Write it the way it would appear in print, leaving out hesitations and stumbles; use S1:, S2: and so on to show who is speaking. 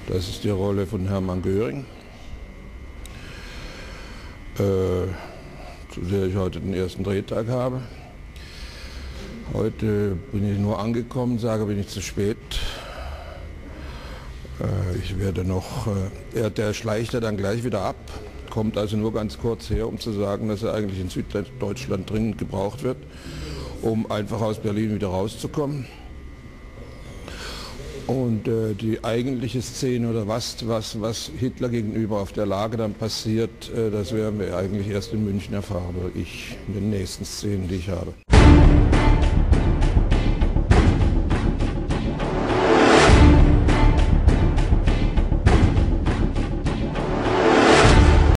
S1: Das ist die Rolle von Hermann Göring, zu der ich heute den ersten Drehtag habe. Heute bin ich nur angekommen, sage, bin ich zu spät. Ich werde noch, der schleicht ja dann gleich wieder ab, kommt also nur ganz kurz her, um zu sagen, dass er eigentlich in Süddeutschland dringend gebraucht wird, um einfach aus Berlin wieder rauszukommen. Und die eigentliche Szene oder was Hitler gegenüber auf der Lage dann passiert, das werden wir eigentlich erst in München erfahren, oder ich in den nächsten Szenen, die ich habe.